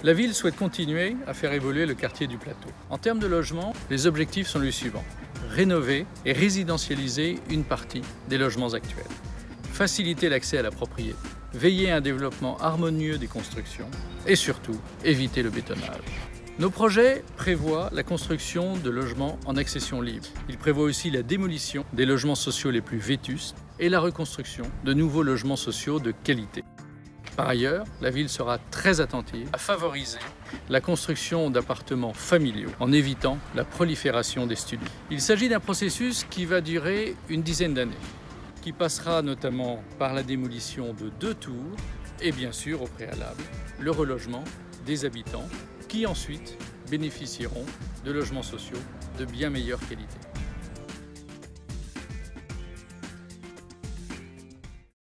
La ville souhaite continuer à faire évoluer le quartier du Plateau. En termes de logement, les objectifs sont les suivants. Rénover et résidentialiser une partie des logements actuels. Faciliter l'accès à la propriété. Veiller à un développement harmonieux des constructions. Et surtout, éviter le bétonnage. Nos projets prévoient la construction de logements en accession libre. Ils prévoient aussi la démolition des logements sociaux les plus vétustes et la reconstruction de nouveaux logements sociaux de qualité. Par ailleurs, la ville sera très attentive à favoriser la construction d'appartements familiaux en évitant la prolifération des studios. Il s'agit d'un processus qui va durer une dizaine d'années, qui passera notamment par la démolition de 2 tours et bien sûr au préalable le relogement des habitants qui ensuite bénéficieront de logements sociaux de bien meilleure qualité.